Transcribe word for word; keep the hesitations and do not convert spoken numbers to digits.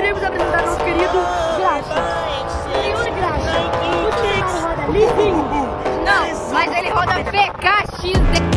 iremos apresentar nosso querido Graxa. Senhor Graxa, o que roda lisinho? Não, mas ele roda P K X D.